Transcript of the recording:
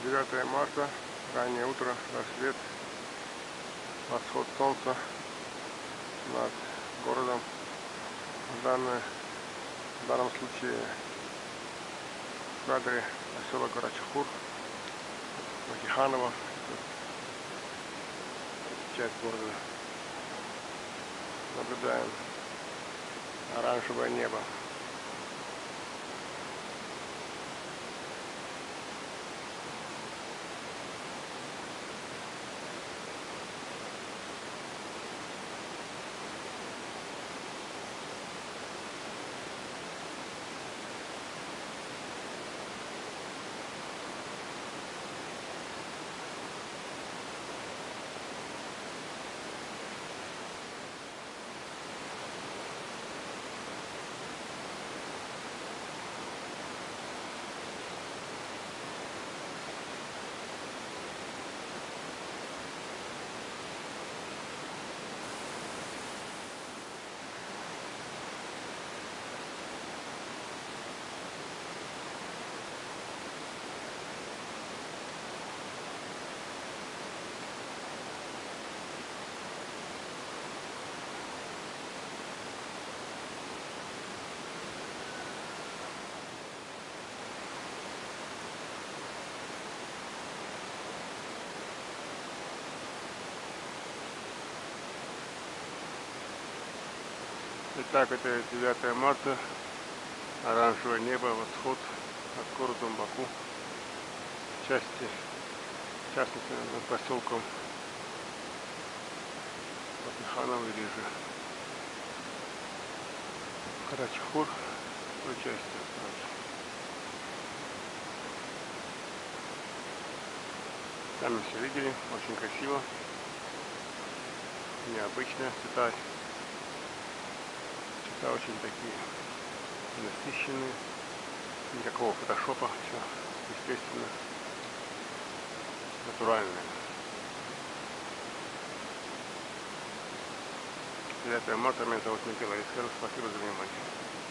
9 марта, раннее утро, рассвет, восход солнца над городом. В данном случае в кадре поселок Карачахур, Макиханово, часть города. Наблюдаем оранжевое небо. Итак, это 9 марта, оранжевое небо, восход над городом Баку, в частности над поселком Макиханово или же Карачахур, той части. Сами все видели, очень красиво, необычно, цвета очень такие насыщенные, никакого фотошопа, все естественно, натуральное. 9 марта, меня зовут Михаил Алексеев, спасибо за внимание.